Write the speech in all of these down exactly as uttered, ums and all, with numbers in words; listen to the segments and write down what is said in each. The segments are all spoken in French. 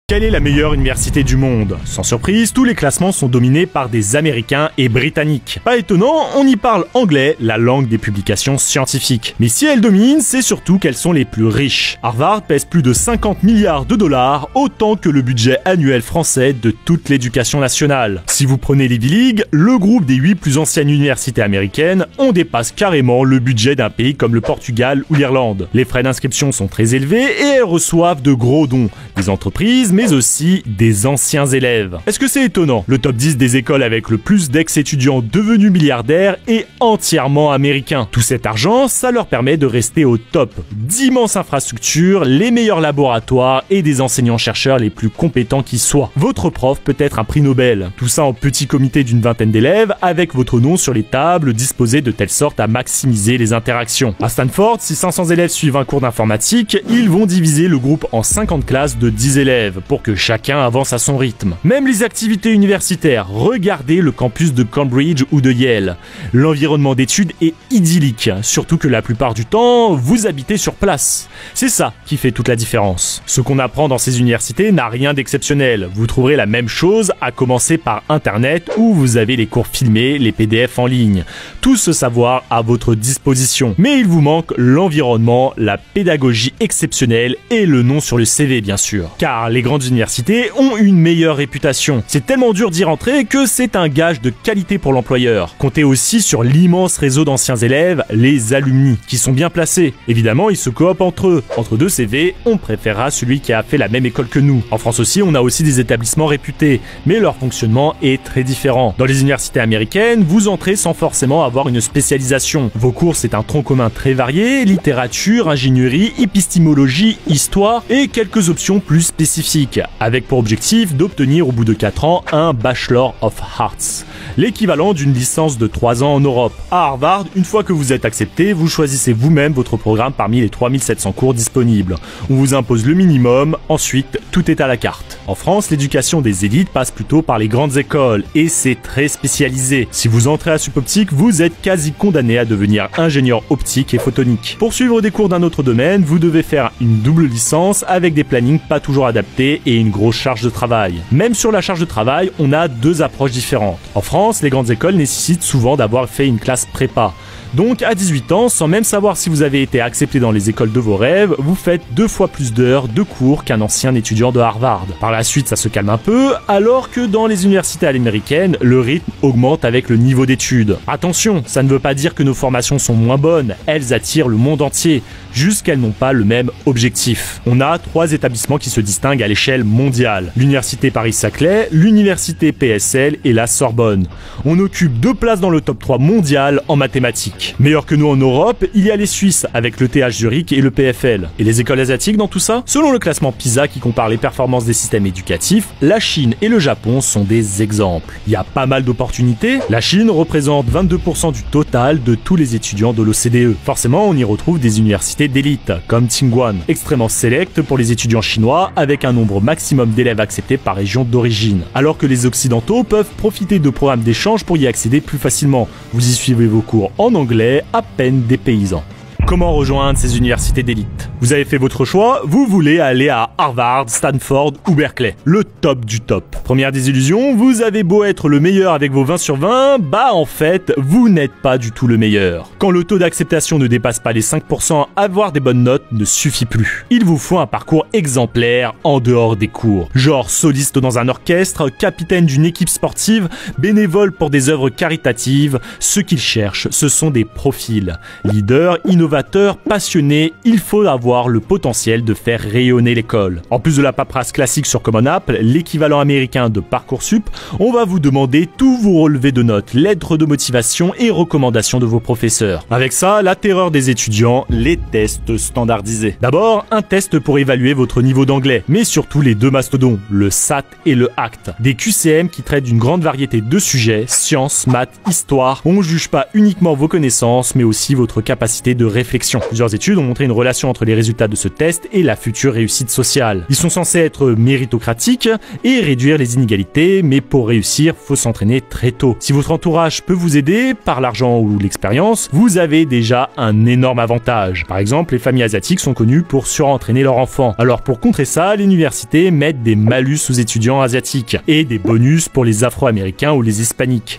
Quelle est la meilleure université du monde? Sans surprise, tous les classements sont dominés par des Américains et Britanniques. Pas étonnant, on y parle anglais, la langue des publications scientifiques. Mais si elles dominent, c'est surtout qu'elles sont les plus riches. Harvard pèse plus de cinquante milliards de dollars, autant que le budget annuel français de toute l'éducation nationale. Si vous prenez l'Ivy League, le groupe des huit plus anciennes universités américaines, on dépasse carrément le budget d'un pays comme le Portugal ou l'Irlande. Les frais d'inscription sont très élevés et elles reçoivent de gros dons. Des entreprises, mais aussi des anciens élèves. Est-ce que c'est étonnant? Le top dix des écoles avec le plus d'ex-étudiants devenus milliardaires est entièrement américain. Tout cet argent, ça leur permet de rester au top. D'immenses infrastructures, les meilleurs laboratoires et des enseignants-chercheurs les plus compétents qui soient. Votre prof peut être un prix Nobel. Tout ça en petit comité d'une vingtaine d'élèves avec votre nom sur les tables disposées de telle sorte à maximiser les interactions. À Stanford, si cinq cents élèves suivent un cours d'informatique, ils vont diviser le groupe en cinquante classes de dix élèves pour que chacun avance à son rythme. Même les activités universitaires, regardez le campus de Cambridge ou de Yale. L'environnement d'études est idyllique, surtout que la plupart du temps, vous habitez sur place. C'est ça qui fait toute la différence. Ce qu'on apprend dans ces universités n'a rien d'exceptionnel. Vous trouverez la même chose à commencer par Internet où vous avez les cours filmés, les P D F en ligne. Tout ce savoir à votre disposition. Mais il vous manque l'environnement, la pédagogie exceptionnelle et le nom sur le C V bien sûr. Car les grandes universités ont une meilleure réputation. C'est tellement dur d'y rentrer que c'est un gage de qualité pour l'employeur. Comptez aussi sur l'immense réseau d'anciens élèves, les alumni, qui sont bien placés. Évidemment, ils se cooptent entre eux. Entre deux C V, on préférera celui qui a fait la même école que nous. En France aussi, on a aussi des établissements réputés, mais leur fonctionnement est très différent. Dans les universités américaines, vous entrez sans forcément avoir une spécialisation. Vos cours, c'est un tronc commun très varié, littérature, ingénierie, épistémologie, histoire et quelques options plus spécifiques, avec pour objectif d'obtenir au bout de quatre ans un Bachelor of Arts, l'équivalent d'une licence de trois ans en Europe. À Harvard, une fois que vous êtes accepté, vous choisissez vous-même votre programme parmi les trois mille sept cents cours disponibles. On vous impose le minimum, ensuite tout est à la carte. En France, l'éducation des élites passe plutôt par les grandes écoles et c'est très spécialisé. Si vous entrez à Supoptique, vous êtes quasi condamné à devenir ingénieur optique et photonique. Pour suivre des cours d'un autre domaine, vous devez faire une double licence avec des plannings pas toujours adaptés et une grosse charge de travail. Même sur la charge de travail, on a deux approches différentes. En France, les grandes écoles nécessitent souvent d'avoir fait une classe prépa. Donc à dix-huit ans, sans même savoir si vous avez été accepté dans les écoles de vos rêves, vous faites deux fois plus d'heures de cours qu'un ancien étudiant de Harvard. Par la suite, ça se calme un peu, alors que dans les universités américaines, le rythme augmente avec le niveau d'études. Attention, ça ne veut pas dire que nos formations sont moins bonnes, elles attirent le monde entier, juste qu'elles n'ont pas le même objectif. On a trois établissements qui se distinguent à l'échelle mondiale. L'université Paris-Saclay, l'université P S L et la Sorbonne. On occupe deux places dans le top trois mondial en mathématiques. Meilleur que nous en Europe, il y a les Suisses avec l'E T H Zurich et le P F L. Et les écoles asiatiques dans tout ça? Selon le classement PISA qui compare les performances des systèmes éducatifs, la Chine et le Japon sont des exemples. Il y a pas mal d'opportunités. La Chine représente vingt-deux pour cent du total de tous les étudiants de l'O C D E. Forcément, on y retrouve des universités d'élite, comme Tsinghua, extrêmement sélecte pour les étudiants chinois avec un nombre maximum d'élèves acceptés par région d'origine. Alors que les Occidentaux peuvent profiter de programmes d'échange pour y accéder plus facilement. Vous y suivez vos cours en anglais à peine des paysans. Comment rejoindre ces universités d'élite? Vous avez fait votre choix, vous voulez aller à Harvard, Stanford ou Berkeley. Le top du top. Première désillusion, vous avez beau être le meilleur avec vos vingt sur vingt, bah en fait, vous n'êtes pas du tout le meilleur. Quand le taux d'acceptation ne dépasse pas les cinq pour cent, avoir des bonnes notes ne suffit plus. Il vous faut un parcours exemplaire en dehors des cours. Genre soliste dans un orchestre, capitaine d'une équipe sportive, bénévole pour des œuvres caritatives. Ce qu'ils cherchent, ce sont des profils. Leaders, innovateurs, passionné, il faut avoir le potentiel de faire rayonner l'école. En plus de la paperasse classique sur Common App, l'équivalent américain de Parcoursup, on va vous demander tous vos relevés de notes, lettres de motivation et recommandations de vos professeurs. Avec ça, la terreur des étudiants, les tests standardisés. D'abord, un test pour évaluer votre niveau d'anglais, mais surtout les deux mastodons, le S A T et le A C T. Des Q C M qui traitent d'une grande variété de sujets, sciences, maths, histoire. On ne juge pas uniquement vos connaissances, mais aussi votre capacité de réflexion réflexion. Plusieurs études ont montré une relation entre les résultats de ce test et la future réussite sociale. Ils sont censés être méritocratiques et réduire les inégalités, mais pour réussir, faut s'entraîner très tôt. Si votre entourage peut vous aider par l'argent ou l'expérience, vous avez déjà un énorme avantage. Par exemple, les familles asiatiques sont connues pour surentraîner leurs enfants. Alors pour contrer ça, les universités mettent des malus aux étudiants asiatiques et des bonus pour les Afro-Américains ou les Hispaniques.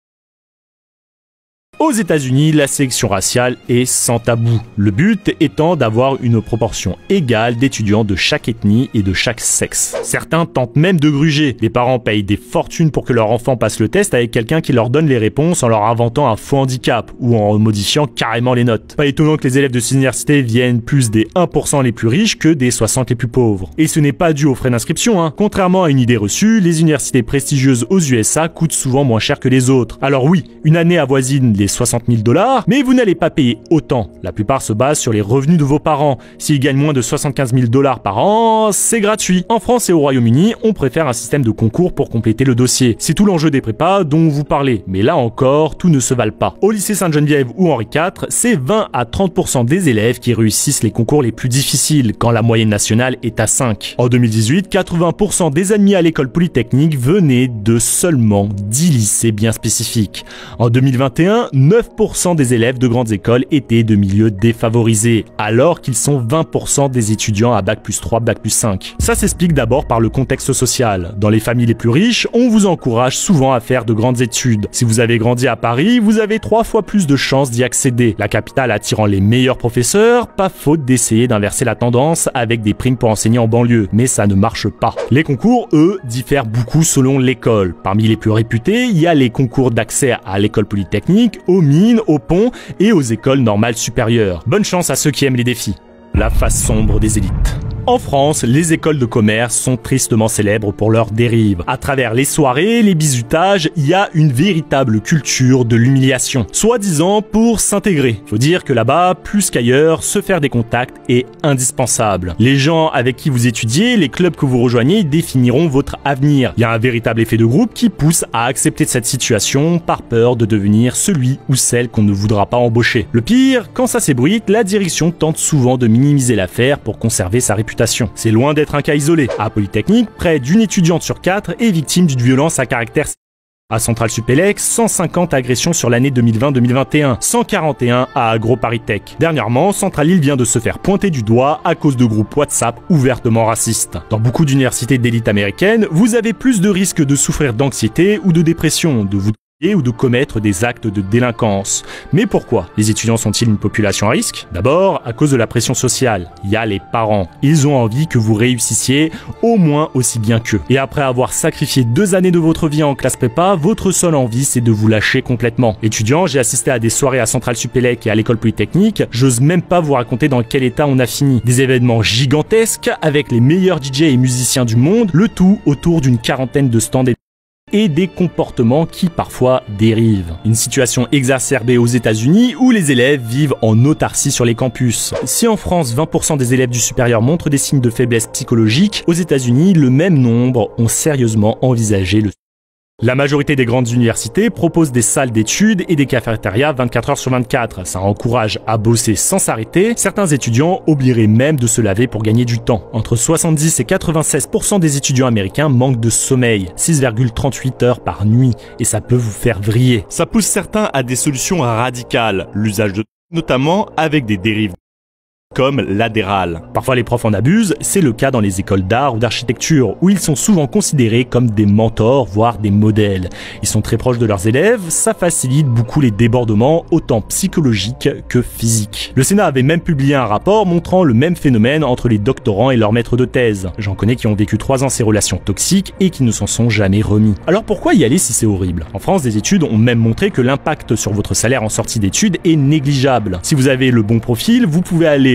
Aux États-Unis, la sélection raciale est sans tabou. Le but étant d'avoir une proportion égale d'étudiants de chaque ethnie et de chaque sexe. Certains tentent même de gruger. Les parents payent des fortunes pour que leur enfant passe le test avec quelqu'un qui leur donne les réponses en leur inventant un faux handicap ou en modifiant carrément les notes. Pas étonnant que les élèves de ces universités viennent plus des un pour cent les plus riches que des soixante les plus pauvres. Et ce n'est pas dû aux frais d'inscription, hein. Contrairement à une idée reçue, les universités prestigieuses aux U S A coûtent souvent moins cher que les autres. Alors oui, une année avoisine les soixante mille dollars, mais vous n'allez pas payer autant. La plupart se basent sur les revenus de vos parents. S'ils gagnent moins de soixante-quinze mille dollars par an, c'est gratuit. En France et au Royaume-Uni, on préfère un système de concours pour compléter le dossier. C'est tout l'enjeu des prépas dont vous parlez, mais là encore, tout ne se valent pas. Au lycée Sainte-Geneviève ou Henri quatre, c'est vingt à trente pour cent des élèves qui réussissent les concours les plus difficiles, quand la moyenne nationale est à cinq. En deux mille dix-huit, quatre-vingts pour cent des admis à l'école polytechnique venaient de seulement dix lycées bien spécifiques. En deux mille vingt et un, neuf pour cent des élèves de grandes écoles étaient de milieux défavorisés, alors qu'ils sont vingt pour cent des étudiants à bac plus trois, bac plus cinq. Ça s'explique d'abord par le contexte social. Dans les familles les plus riches, on vous encourage souvent à faire de grandes études. Si vous avez grandi à Paris, vous avez trois fois plus de chances d'y accéder. La capitale attirant les meilleurs professeurs, pas faute d'essayer d'inverser la tendance avec des primes pour enseigner en banlieue, mais ça ne marche pas. Les concours, eux, diffèrent beaucoup selon l'école. Parmi les plus réputés, il y a les concours d'accès à l'école polytechnique, aux mines, aux ponts et aux écoles normales supérieures. Bonne chance à ceux qui aiment les défis. La face sombre des élites. En France, les écoles de commerce sont tristement célèbres pour leurs dérives. À travers les soirées, les bizutages, il y a une véritable culture de l'humiliation, soi-disant pour s'intégrer. Faut dire que là-bas, plus qu'ailleurs, se faire des contacts est indispensable. Les gens avec qui vous étudiez, les clubs que vous rejoignez définiront votre avenir. Il y a un véritable effet de groupe qui pousse à accepter cette situation par peur de devenir celui ou celle qu'on ne voudra pas embaucher. Le pire, quand ça s'ébruite, la direction tente souvent de minimiser l'affaire pour conserver sa réputation. C'est loin d'être un cas isolé. À Polytechnique, près d'une étudiante sur quatre est victime d'une violence à caractère. À Centrale Supélec, cent cinquante agressions sur l'année deux mille vingt deux mille vingt et un, cent quarante et un à AgroParisTech. Dernièrement, Centrale-Île vient de se faire pointer du doigt à cause de groupes WhatsApp ouvertement racistes. Dans beaucoup d'universités d'élite américaines, vous avez plus de risques de souffrir d'anxiété ou de dépression, de vous ou de commettre des actes de délinquance. Mais pourquoi les étudiants sont-ils une population à risque? D'abord, à cause de la pression sociale. Il y a les parents. Ils ont envie que vous réussissiez au moins aussi bien qu'eux. Et après avoir sacrifié deux années de votre vie en classe prépa, votre seule envie, c'est de vous lâcher complètement. Étudiant, j'ai assisté à des soirées à Centrale Supélec et à l'école polytechnique. J'ose même pas vous raconter dans quel état on a fini. Des événements gigantesques avec les meilleurs D J et musiciens du monde, le tout autour d'une quarantaine de stands et des comportements qui parfois dérivent. Une situation exacerbée aux États-Unis où les élèves vivent en autarcie sur les campus. Si en France, vingt pour cent des élèves du supérieur montrent des signes de faiblesse psychologique, aux États-Unis, le même nombre ont sérieusement envisagé le La majorité des grandes universités proposent des salles d'études et des cafétérias vingt-quatre heures sur vingt-quatre. Ça encourage à bosser sans s'arrêter. Certains étudiants oublieraient même de se laver pour gagner du temps. Entre soixante-dix et quatre-vingt-seize pour cent des étudiants américains manquent de sommeil, six virgule trente-huit heures par nuit, et ça peut vous faire vriller. Ça pousse certains à des solutions radicales, l'usage de notamment avec des dérives comme l'Adderall. Parfois les profs en abusent, c'est le cas dans les écoles d'art ou d'architecture, où ils sont souvent considérés comme des mentors, voire des modèles. Ils sont très proches de leurs élèves, ça facilite beaucoup les débordements, autant psychologiques que physiques. Le Sénat avait même publié un rapport montrant le même phénomène entre les doctorants et leurs maîtres de thèse. J'en connais qui ont vécu trois ans ces relations toxiques et qui ne s'en sont jamais remis. Alors pourquoi y aller si c'est horrible? En France, des études ont même montré que l'impact sur votre salaire en sortie d'études est négligeable. Si vous avez le bon profil, vous pouvez aller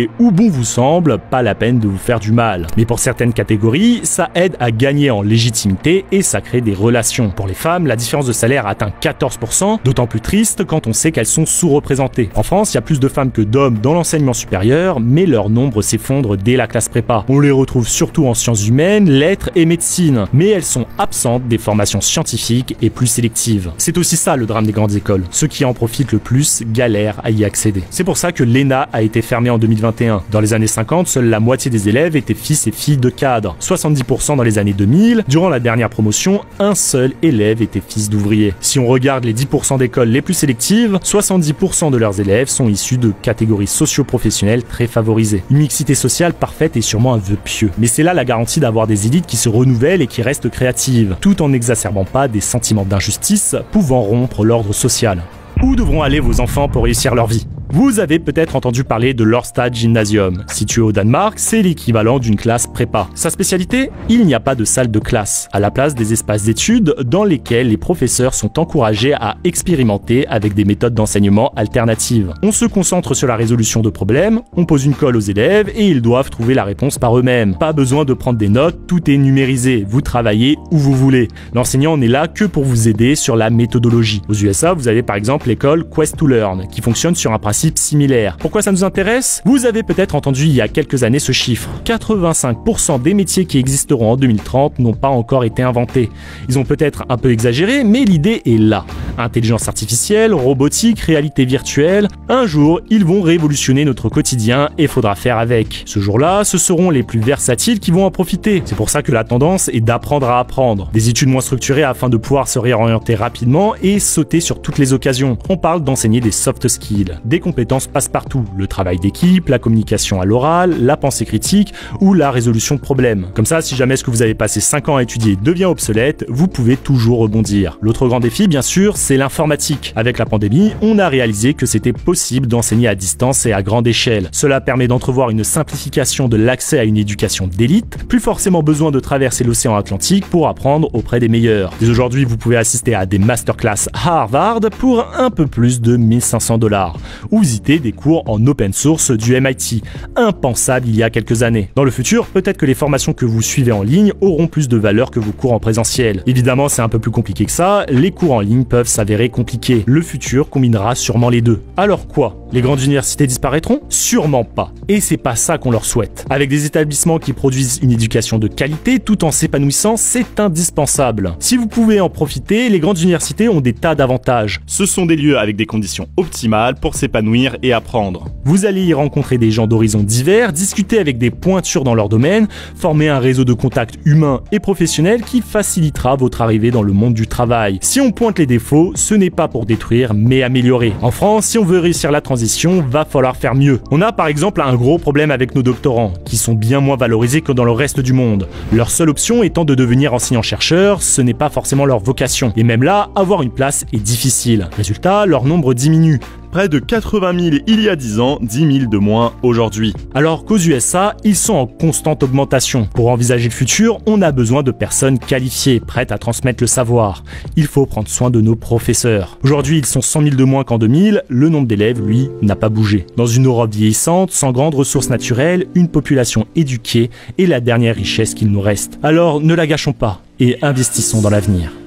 faites ou bon vous semble, pas la peine de vous faire du mal. Mais pour certaines catégories, ça aide à gagner en légitimité et ça crée des relations. Pour les femmes, la différence de salaire atteint quatorze pour cent, d'autant plus triste quand on sait qu'elles sont sous-représentées. En France, il y a plus de femmes que d'hommes dans l'enseignement supérieur, mais leur nombre s'effondre dès la classe prépa. On les retrouve surtout en sciences humaines, lettres et médecine, mais elles sont absentes des formations scientifiques et plus sélectives. C'est aussi ça le drame des grandes écoles. Ceux qui en profitent le plus galèrent à y accéder. C'est pour ça que l'E N A a été fermée en deux mille vingt et un. Dans les années cinquante, seule la moitié des élèves étaient fils et filles de cadres. soixante-dix pour cent dans les années deux mille. Durant la dernière promotion, un seul élève était fils d'ouvrier. Si on regarde les dix pour cent d'écoles les plus sélectives, soixante-dix pour cent de leurs élèves sont issus de catégories socio-professionnelles très favorisées. Une mixité sociale parfaite est sûrement un vœu pieux. Mais c'est là la garantie d'avoir des élites qui se renouvellent et qui restent créatives, tout en n'exacerbant pas des sentiments d'injustice pouvant rompre l'ordre social. Où devront aller vos enfants pour réussir leur vie ? Vous avez peut-être entendu parler de l'Ørsted Gymnasium. Situé au Danemark, c'est l'équivalent d'une classe prépa. Sa spécialité ? Il n'y a pas de salle de classe. À la place, des espaces d'études dans lesquels les professeurs sont encouragés à expérimenter avec des méthodes d'enseignement alternatives. On se concentre sur la résolution de problèmes, on pose une colle aux élèves et ils doivent trouver la réponse par eux-mêmes. Pas besoin de prendre des notes, tout est numérisé. Vous travaillez où vous voulez. L'enseignant n'est là que pour vous aider sur la méthodologie. Aux U S A, vous avez par exemple l'école Quest to Learn, qui fonctionne sur un principe similaire. Pourquoi ça nous intéresse ? Vous avez peut-être entendu il y a quelques années ce chiffre. quatre-vingt-cinq pour cent des métiers qui existeront en deux mille trente n'ont pas encore été inventés. Ils ont peut-être un peu exagéré, mais l'idée est là. Intelligence artificielle, robotique, réalité virtuelle, un jour, ils vont révolutionner notre quotidien et faudra faire avec. Ce jour-là, ce seront les plus versatiles qui vont en profiter. C'est pour ça que la tendance est d'apprendre à apprendre. Des études moins structurées afin de pouvoir se réorienter rapidement et sauter sur toutes les occasions. On parle d'enseigner des soft skills, des compétences passe-partout, le travail d'équipe, la communication à l'oral, la pensée critique ou la résolution de problèmes. Comme ça, si jamais ce que vous avez passé cinq ans à étudier devient obsolète, vous pouvez toujours rebondir. L'autre grand défi, bien sûr, c'est l'informatique. Avec la pandémie, on a réalisé que c'était possible d'enseigner à distance et à grande échelle. Cela permet d'entrevoir une simplification de l'accès à une éducation d'élite, plus forcément besoin de traverser l'océan Atlantique pour apprendre auprès des meilleurs. Dès aujourd'hui, vous pouvez assister à des masterclass à Harvard pour un peu plus de mille cinq cents dollars. Ou visiter des cours en open source du M I T, impensable il y a quelques années. Dans le futur, peut-être que les formations que vous suivez en ligne auront plus de valeur que vos cours en présentiel. Évidemment, c'est un peu plus compliqué que ça, les cours en ligne peuvent s'avérer compliqués. Le futur combinera sûrement les deux. Alors quoi ? Les grandes universités disparaîtront ? Sûrement pas. Et c'est pas ça qu'on leur souhaite. Avec des établissements qui produisent une éducation de qualité tout en s'épanouissant, c'est indispensable. Si vous pouvez en profiter, les grandes universités ont des tas d'avantages. Ce sont des lieux avec des conditions optimales pour s'épanouir et apprendre. Vous allez y rencontrer des gens d'horizons divers, discuter avec des pointures dans leur domaine, former un réseau de contacts humains et professionnels qui facilitera votre arrivée dans le monde du travail. Si on pointe les défauts, ce n'est pas pour détruire, mais améliorer. En France, si on veut réussir la transition, va falloir faire mieux. On a par exemple un gros problème avec nos doctorants, qui sont bien moins valorisés que dans le reste du monde. Leur seule option étant de devenir enseignant-chercheur, ce n'est pas forcément leur vocation. Et même là, avoir une place est difficile. Résultat, leur nombre diminue. Près de quatre-vingt mille il y a dix ans, dix mille de moins aujourd'hui. Alors qu'aux U S A, ils sont en constante augmentation. Pour envisager le futur, on a besoin de personnes qualifiées, prêtes à transmettre le savoir. Il faut prendre soin de nos professeurs. Aujourd'hui, ils sont cent mille de moins qu'en deux mille, le nombre d'élèves, lui, n'a pas bougé. Dans une Europe vieillissante, sans grandes ressources naturelles, une population éduquée est la dernière richesse qu'il nous reste. Alors ne la gâchons pas et investissons dans l'avenir.